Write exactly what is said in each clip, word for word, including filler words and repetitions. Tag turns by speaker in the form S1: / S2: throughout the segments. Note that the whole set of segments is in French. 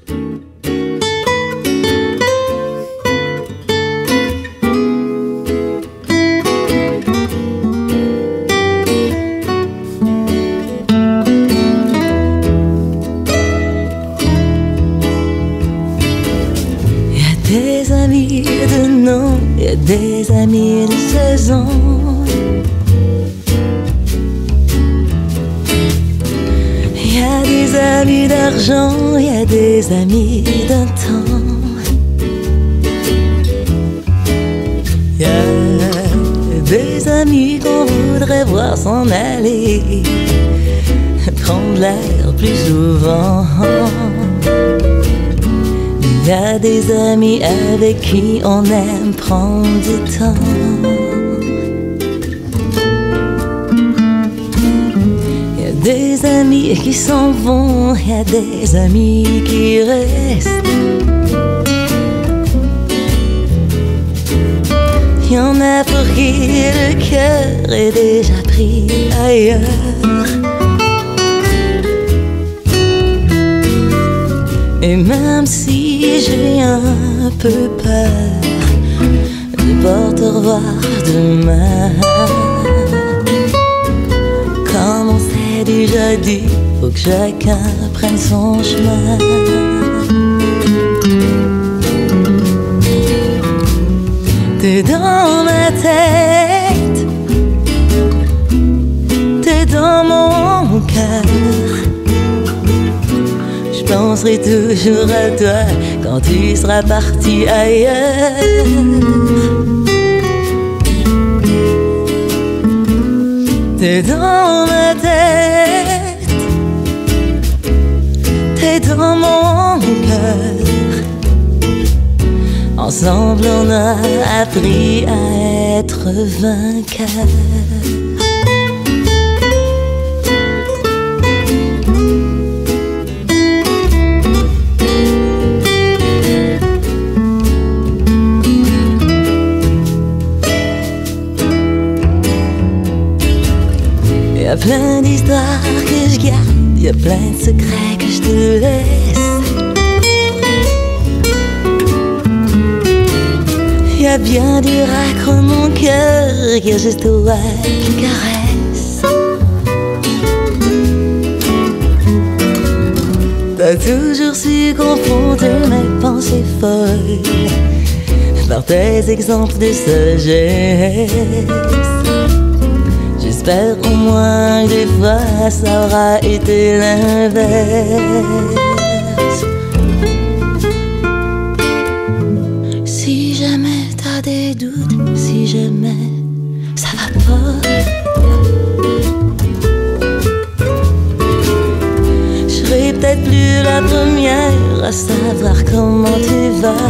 S1: Des amis de nom, y a des amis de saison. Y a des amis d'argent, y a des amis d'un temps. Y a des amis qu'on voudrait voir s'en aller, prendre l'air plus souvent. Il y a des amis avec qui on aime prendre du temps. Il y a des amis qui s'en vont, il y a des amis qui restent. Il y en a pour qui le cœur est déjà pris ailleurs. Et même si j'ai un peu peur de pas te revoir demain, comme on s'est déjà dit, faut que chacun prenne son chemin. T'es dans ma tête, t'es dans mon cœur. Je penserai toujours à toi quand tu seras parti ailleurs. T'es dans ma tête, t'es dans mon cœur. Ensemble on a appris à être vainqueurs. Y'a plein d'histoires que je garde, y'a plein de secrets que je te laisse. Y'a bien du raccro mon cœur, y'a juste toi qui caresse. T'as toujours su confondre mes pensées folles par tes exemples de sagesse. J'espère au moins que des fois ça aura été l'inverse. Si jamais t'as des doutes, si jamais ça va pas, je serai peut-être plus la première à savoir comment tu vas.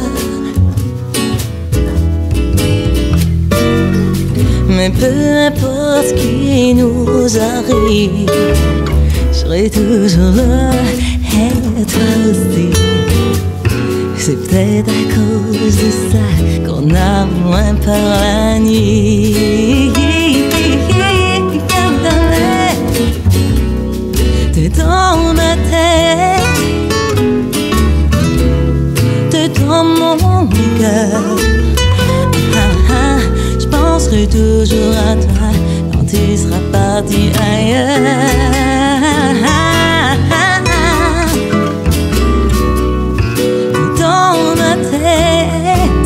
S1: Mais peu importe ce qui nous arrive, je serai toujours là, et toi aussi. C'est peut-être à cause de ça qu'on a moins peur la nuit. T'es dans ma tête, t'es dans mon cœur. Je penserai toujours à toi quand tu seras parti ailleurs. T'es dans ma tête,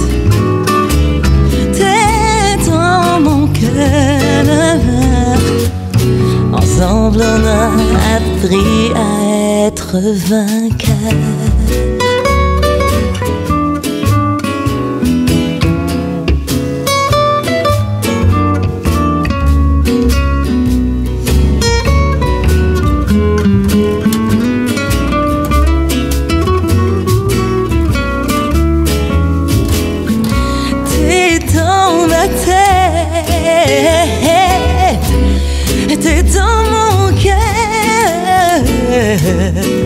S1: t'es dans mon cœur. Ensemble on a appris à être vainqueurs. T'es dans mon cœur.